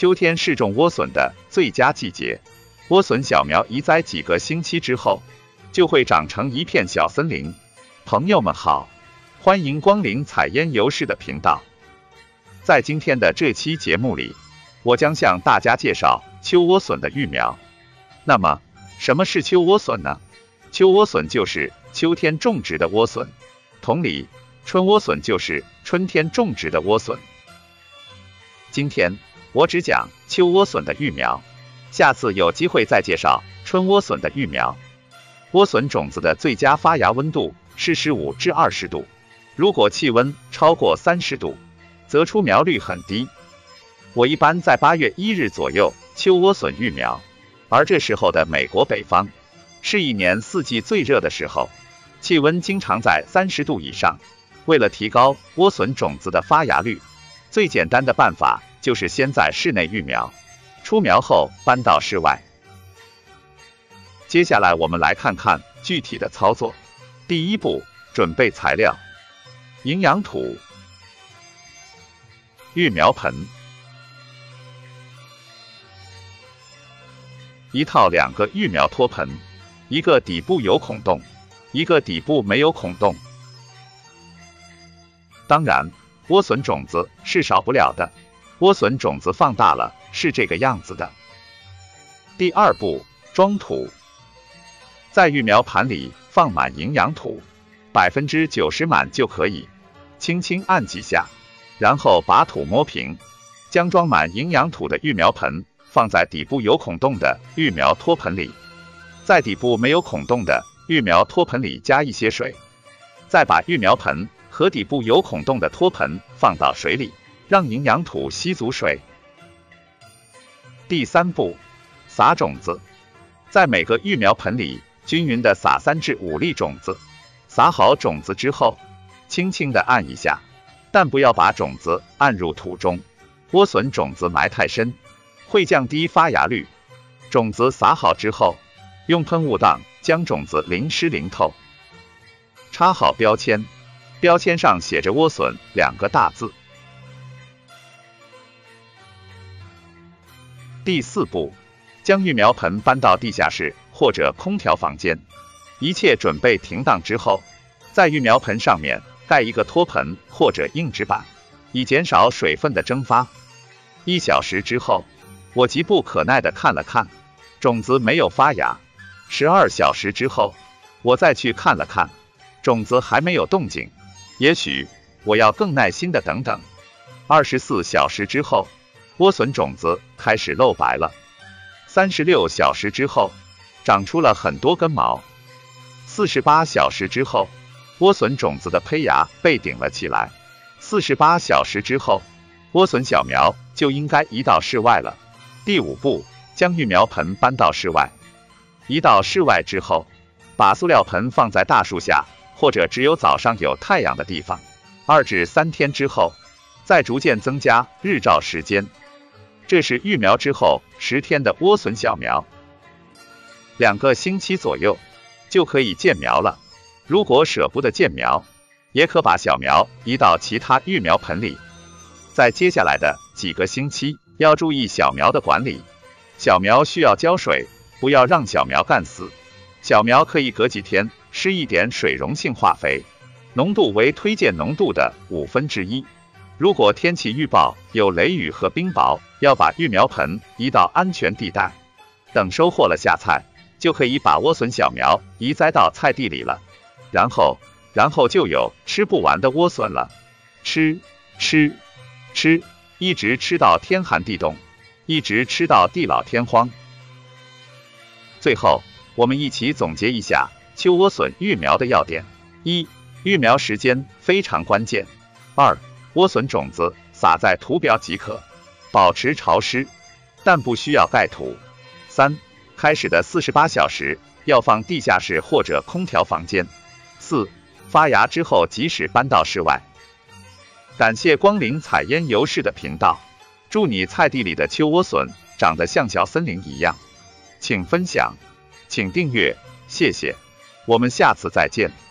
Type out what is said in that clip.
秋天是种莴笋的最佳季节。莴笋小苗移栽几个星期之后，就会长成一片小森林。朋友们好，欢迎光临采烟游士的频道。在今天的这期节目里，我将向大家介绍秋莴笋的育苗。那么，什么是秋莴笋呢？秋莴笋就是秋天种植的莴笋，同理，春莴笋就是春天种植的莴笋。今天我只讲秋莴笋的育苗，下次有机会再介绍春莴笋的育苗。莴笋种子的最佳发芽温度是15至20度，如果气温超过30度，则出苗率很低。我一般在8月1日左右秋莴笋育苗，而这时候的美国北方是一年四季最热的时候，气温经常在30度以上。为了提高莴笋种子的发芽率，最简单的办法就是先在室内育苗，出苗后搬到室外。接下来我们来看看具体的操作。第一步，准备材料：营养土、育苗盆、一套2个育苗托盆，一个底部有孔洞，一个底部没有孔洞。当然，莴笋种子是少不了的，莴笋种子放大了是这个样子的。第二步，装土。在育苗盘里放满营养土，90%满就可以，轻轻按几下，然后把土摸平，将装满营养土的育苗盆放在底部有孔洞的育苗托盆里，在底部没有孔洞的育苗托盆里加一些水，再把育苗盆和底部有孔洞的托盆放到水里，让营养土吸足水。第三步，撒种子。在每个育苗盆里均匀地撒3至5粒种子，撒好种子之后，轻轻地按一下，但不要把种子按入土中，莴笋种子埋太深，会降低发芽率。种子撒好之后，用喷雾档将种子淋湿淋透。插好标签，标签上写着莴笋2个大字。第四步，将育苗盆搬到地下室或者空调房间，一切准备停当之后，在育苗盆上面盖一个托盆或者硬纸板，以减少水分的蒸发。1小时之后，我急不可耐地看了看，种子没有发芽。12小时之后，我再去看了看，种子还没有动静。也许我要更耐心地等等。24小时之后，莴笋种子开始露白了。36小时之后，长出了很多根毛。48小时之后，莴笋种子的胚芽被顶了起来。48小时之后，莴笋小苗就应该移到室外了。第五步，将育苗盆搬到室外。移到室外之后，把塑料盆放在大树下，或者只有早上有太阳的地方。2至3天之后，再逐渐增加日照时间。这是育苗之后10天的莴笋小苗，2个星期左右就可以见苗了。如果舍不得见苗，也可把小苗移到其他育苗盆里。在接下来的几个星期，要注意小苗的管理。小苗需要浇水，不要让小苗干死。小苗可以隔几天施一点水溶性化肥，浓度为推荐浓度的1/5。如果天气预报有雷雨和冰雹，要把育苗盆移到安全地带。等收获了下菜，就可以把莴笋小苗移栽到菜地里了。然后就有吃不完的莴笋了，吃，一直吃到天寒地冻，一直吃到地老天荒。最后，我们一起总结一下秋莴笋育苗的要点。1. 育苗时间非常关键。2. 莴笋种子撒在土表即可，保持潮湿，但不需要盖土。3. 开始的48小时要放地下室或者空调房间。4. 发芽之后及时搬到室外。感谢光临采烟游士的频道，祝你菜地里的秋莴笋长得像小森林一样。请分享，请订阅，谢谢。我们下次再见。